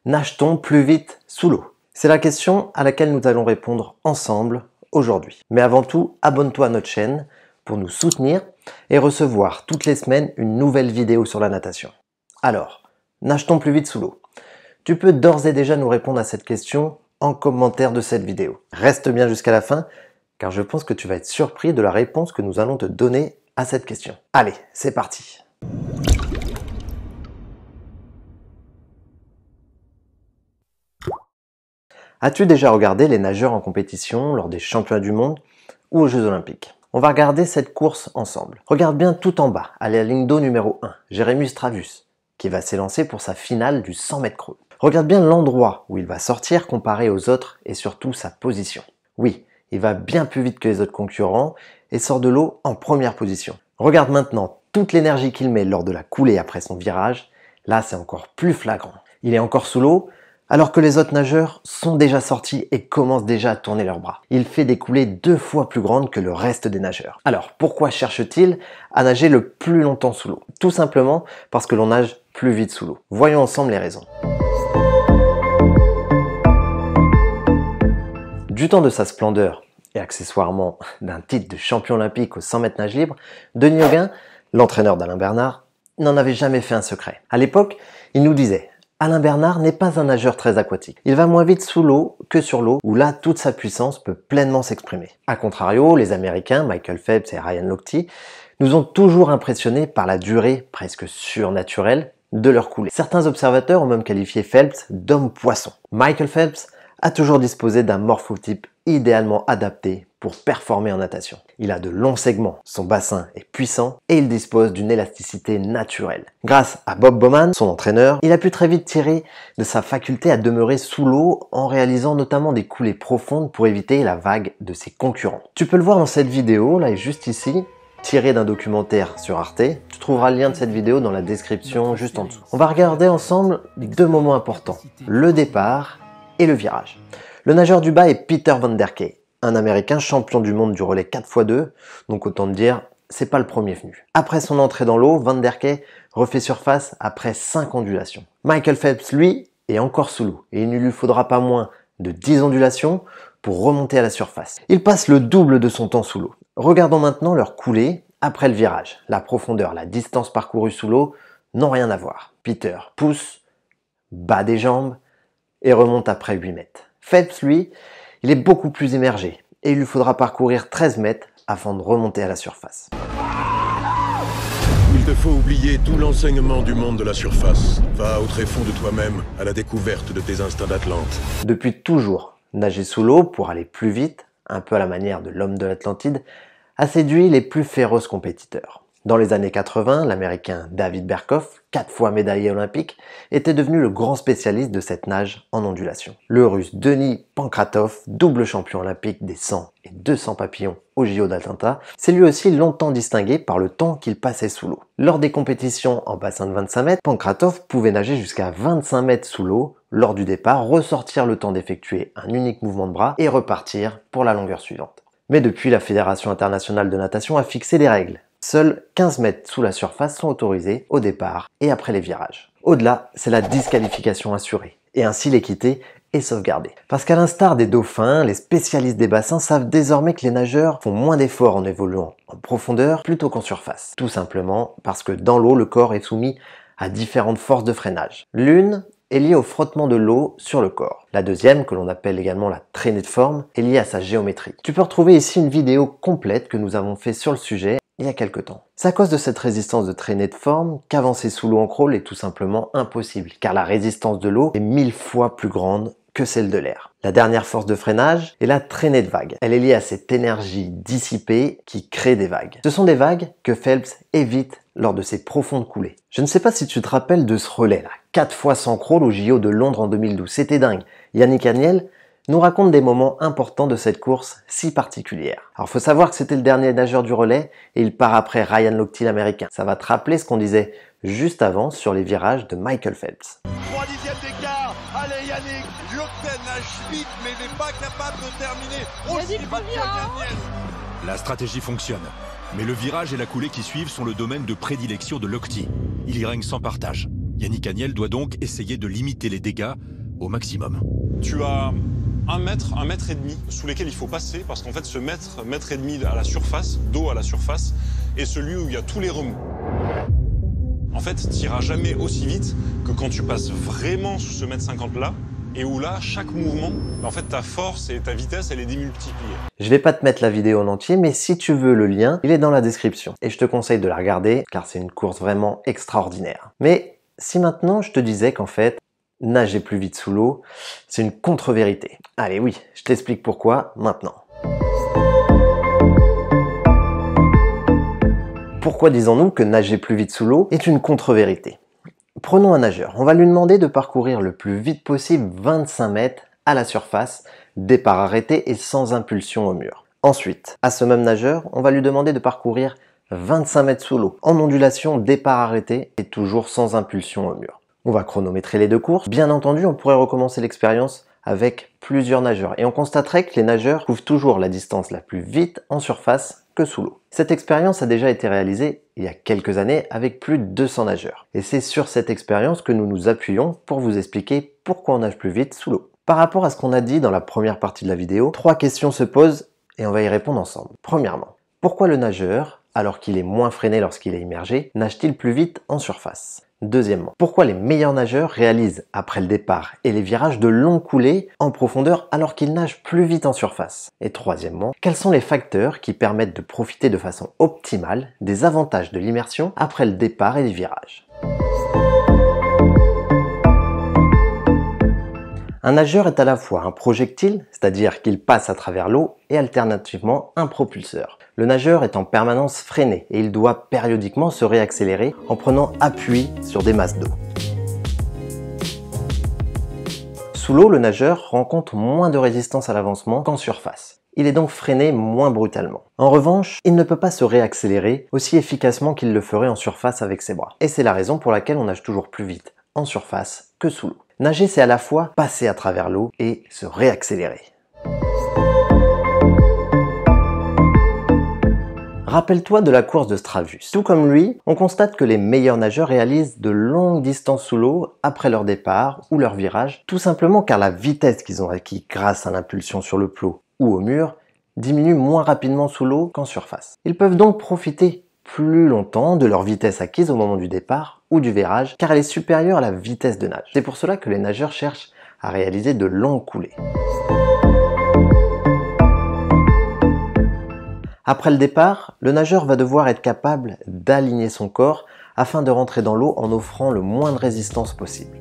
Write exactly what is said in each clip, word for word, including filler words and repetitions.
Nage-t-on plus vite sous l'eau? C'est la question à laquelle nous allons répondre ensemble aujourd'hui. Mais avant tout, abonne-toi à notre chaîne pour nous soutenir et recevoir toutes les semaines une nouvelle vidéo sur la natation. Alors, nage-t-on plus vite sous l'eau? Tu peux d'ores et déjà nous répondre à cette question en commentaire de cette vidéo. Reste bien jusqu'à la fin, car je pense que tu vas être surpris de la réponse que nous allons te donner à cette question. Allez, c'est parti! As-tu déjà regardé les nageurs en compétition lors des championnats du monde ou aux Jeux Olympiques? On va regarder cette course ensemble. Regarde bien tout en bas, à la ligne d'eau numéro un, Jérémy Stravus, qui va s'élancer pour sa finale du cent mètres creux. Regarde bien l'endroit où il va sortir comparé aux autres et surtout sa position. Oui, il va bien plus vite que les autres concurrents et sort de l'eau en première position. Regarde maintenant toute l'énergie qu'il met lors de la coulée après son virage. Là, c'est encore plus flagrant. Il est encore sous l'eau, alors que les autres nageurs sont déjà sortis et commencent déjà à tourner leurs bras. Il fait des coulées deux fois plus grandes que le reste des nageurs. Alors, pourquoi cherche-t-il à nager le plus longtemps sous l'eau? Tout simplement parce que l'on nage plus vite sous l'eau. Voyons ensemble les raisons. Du temps de sa splendeur et accessoirement d'un titre de champion olympique au cent mètres nage libre, Denis Hauguin, l'entraîneur d'Alain Bernard, n'en avait jamais fait un secret. À l'époque, il nous disait: Alain Bernard n'est pas un nageur très aquatique. Il va moins vite sous l'eau que sur l'eau, où là, toute sa puissance peut pleinement s'exprimer. A contrario, les Américains, Michael Phelps et Ryan Lochte, nous ont toujours impressionnés par la durée presque surnaturelle de leur coulée. Certains observateurs ont même qualifié Phelps d'homme-poisson. Michael Phelps a toujours disposé d'un morphotype idéalement adapté pour performer en natation. Il a de longs segments, son bassin est puissant et il dispose d'une élasticité naturelle. Grâce à Bob Bowman, son entraîneur, il a pu très vite tirer de sa faculté à demeurer sous l'eau en réalisant notamment des coulées profondes pour éviter la vague de ses concurrents. Tu peux le voir dans cette vidéo, là, juste ici, tirée d'un documentaire sur Arte. Tu trouveras le lien de cette vidéo dans la description juste en dessous. On va regarder ensemble deux moments importants, le départ et le virage. Le nageur du bas est Peter Van Der Key, un Américain champion du monde du relais quatre fois deux, donc autant te dire, c'est pas le premier venu. Après son entrée dans l'eau, Van Der Key refait surface après cinq ondulations. Michael Phelps, lui, est encore sous l'eau, et il ne lui faudra pas moins de dix ondulations pour remonter à la surface. Il passe le double de son temps sous l'eau. Regardons maintenant leur coulée après le virage. La profondeur, la distance parcourue sous l'eau n'ont rien à voir. Peter pousse, bat des jambes, et remonte après huit mètres. Phelps, lui, il est beaucoup plus immergé et il lui faudra parcourir treize mètres afin de remonter à la surface. Il te faut oublier tout l'enseignement du monde de la surface. Va au tréfonds de toi-même, à la découverte de tes instincts d'Atlante. Depuis toujours, nager sous l'eau pour aller plus vite, un peu à la manière de l'homme de l'Atlantide, a séduit les plus féroces compétiteurs. Dans les années quatre-vingts, l'Américain David Berkoff, quatre fois médaillé olympique, était devenu le grand spécialiste de cette nage en ondulation. Le Russe Denis Pankratov, double champion olympique des cent et deux cents papillons au J O d'Atlanta, s'est lui aussi longtemps distingué par le temps qu'il passait sous l'eau. Lors des compétitions en bassin de vingt-cinq mètres, Pankratov pouvait nager jusqu'à vingt-cinq mètres sous l'eau lors du départ, ressortir le temps d'effectuer un unique mouvement de bras et repartir pour la longueur suivante. Mais depuis, la Fédération internationale de natation a fixé des règles. Seuls quinze mètres sous la surface sont autorisés au départ et après les virages. Au-delà, c'est la disqualification assurée, et ainsi l'équité est sauvegardée. Parce qu'à l'instar des dauphins, les spécialistes des bassins savent désormais que les nageurs font moins d'efforts en évoluant en profondeur plutôt qu'en surface. Tout simplement parce que dans l'eau, le corps est soumis à différentes forces de freinage. L'une est liée au frottement de l'eau sur le corps. La deuxième, que l'on appelle également la traînée de forme, est liée à sa géométrie. Tu peux retrouver ici une vidéo complète que nous avons fait sur le sujet il y a quelques temps. C'est à cause de cette résistance de traînée de forme qu'avancer sous l'eau en crawl est tout simplement impossible, car la résistance de l'eau est mille fois plus grande que celle de l'air. La dernière force de freinage est la traînée de vague. Elle est liée à cette énergie dissipée qui crée des vagues. Ce sont des vagues que Phelps évite lors de ses profondes coulées. Je ne sais pas si tu te rappelles de ce relais là, quatre fois sans crawl au J O de Londres en deux mille douze, c'était dingue. Yannick Agnel nous raconte des moments importants de cette course si particulière. Alors faut savoir que c'était le dernier nageur du relais et il part après Ryan Lochte l'américain. Ça va te rappeler ce qu'on disait juste avant sur les virages de Michael Phelps. trois dixièmes d'écart, allez Yannick, Lochte nage vite mais n'est pas capable de terminer aussi vite que Daniel. La stratégie fonctionne, mais le virage et la coulée qui suivent sont le domaine de prédilection de Lochte. Il y règne sans partage. Yannick Agnel doit donc essayer de limiter les dégâts au maximum. Tu as un mètre, un mètre et demi sous lesquels il faut passer parce qu'en fait ce mètre, mètre et demi à la surface, d'eau à la surface, est celui où il y a tous les remous. En fait, tu n'iras jamais aussi vite que quand tu passes vraiment sous ce mètre cinquante là et où là, chaque mouvement, en fait ta force et ta vitesse, elle est démultipliée. Je vais pas te mettre la vidéo en entier, mais si tu veux le lien, il est dans la description. Et je te conseille de la regarder car c'est une course vraiment extraordinaire. Mais si maintenant je te disais qu'en fait, nager plus vite sous l'eau, c'est une contre-vérité. Allez oui, je t'explique pourquoi maintenant. Pourquoi disons-nous que nager plus vite sous l'eau est une contre-vérité? Prenons un nageur, on va lui demander de parcourir le plus vite possible vingt-cinq mètres à la surface, départ arrêté et sans impulsion au mur. Ensuite, à ce même nageur, on va lui demander de parcourir vingt-cinq mètres sous l'eau, en ondulation, départ arrêté et toujours sans impulsion au mur. On va chronométrer les deux courses. Bien entendu, on pourrait recommencer l'expérience avec plusieurs nageurs et on constaterait que les nageurs couvrent toujours la distance la plus vite en surface que sous l'eau. Cette expérience a déjà été réalisée il y a quelques années avec plus de deux cents nageurs. Et c'est sur cette expérience que nous nous appuyons pour vous expliquer pourquoi on nage plus vite sous l'eau. Par rapport à ce qu'on a dit dans la première partie de la vidéo, trois questions se posent et on va y répondre ensemble. Premièrement, pourquoi le nageur, alors qu'il est moins freiné lorsqu'il est immergé, nage-t-il plus vite en surface? Deuxièmement, pourquoi les meilleurs nageurs réalisent, après le départ et les virages, de longues coulées en profondeur alors qu'ils nagent plus vite en surface? Et troisièmement, quels sont les facteurs qui permettent de profiter de façon optimale des avantages de l'immersion après le départ et les virages? Un nageur est à la fois un projectile, c'est-à-dire qu'il passe à travers l'eau, et alternativement un propulseur. Le nageur est en permanence freiné et il doit périodiquement se réaccélérer en prenant appui sur des masses d'eau. Sous l'eau, le nageur rencontre moins de résistance à l'avancement qu'en surface. Il est donc freiné moins brutalement. En revanche, il ne peut pas se réaccélérer aussi efficacement qu'il le ferait en surface avec ses bras. Et c'est la raison pour laquelle on nage toujours plus vite en surface que sous l'eau. Nager, c'est à la fois passer à travers l'eau et se réaccélérer. Rappelle-toi de la course de Stravus. Tout comme lui, on constate que les meilleurs nageurs réalisent de longues distances sous l'eau après leur départ ou leur virage, tout simplement car la vitesse qu'ils ont acquis grâce à l'impulsion sur le plot ou au mur diminue moins rapidement sous l'eau qu'en surface. Ils peuvent donc profiter plus longtemps de leur vitesse acquise au moment du départ ou du virage car elle est supérieure à la vitesse de nage. C'est pour cela que les nageurs cherchent à réaliser de longues coulées. Après le départ, le nageur va devoir être capable d'aligner son corps afin de rentrer dans l'eau en offrant le moins de résistance possible.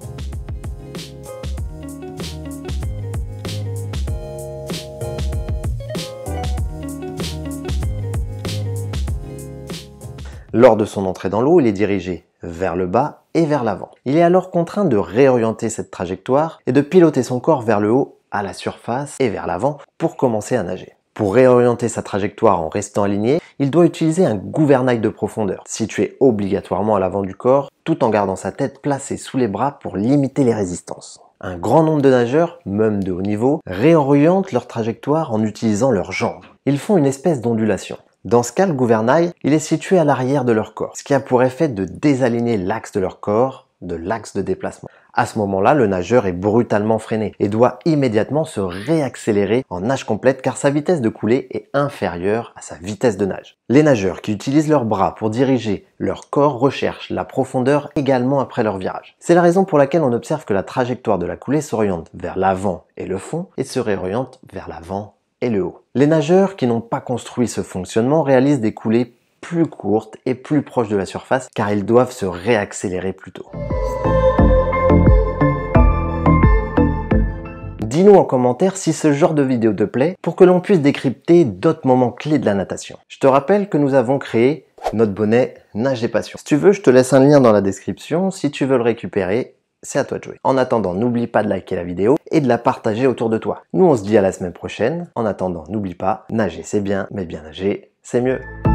Lors de son entrée dans l'eau, il est dirigé vers le bas et vers l'avant. Il est alors contraint de réorienter cette trajectoire et de piloter son corps vers le haut, à la surface et vers l'avant pour commencer à nager. Pour réorienter sa trajectoire en restant aligné, il doit utiliser un gouvernail de profondeur, situé obligatoirement à l'avant du corps, tout en gardant sa tête placée sous les bras pour limiter les résistances. Un grand nombre de nageurs, même de haut niveau, réorientent leur trajectoire en utilisant leurs jambes. Ils font une espèce d'ondulation. Dans ce cas, le gouvernail, il est situé à l'arrière de leur corps, ce qui a pour effet de désaligner l'axe de leur corps de l'axe de déplacement. À ce moment-là, le nageur est brutalement freiné et doit immédiatement se réaccélérer en nage complète car sa vitesse de coulée est inférieure à sa vitesse de nage. Les nageurs qui utilisent leurs bras pour diriger leur corps recherchent la profondeur également après leur virage. C'est la raison pour laquelle on observe que la trajectoire de la coulée s'oriente vers l'avant et le fond et se réoriente vers l'avant et le haut. Les nageurs qui n'ont pas construit ce fonctionnement réalisent des coulées plus courtes et plus proches de la surface car ils doivent se réaccélérer plus tôt. Dis-nous en commentaire si ce genre de vidéo te plaît pour que l'on puisse décrypter d'autres moments clés de la natation. Je te rappelle que nous avons créé notre bonnet Nage et Passion. Si tu veux, je te laisse un lien dans la description. Si tu veux le récupérer, c'est à toi de jouer. En attendant, n'oublie pas de liker la vidéo et de la partager autour de toi. Nous, on se dit à la semaine prochaine. En attendant, n'oublie pas, nager c'est bien, mais bien nager, c'est mieux.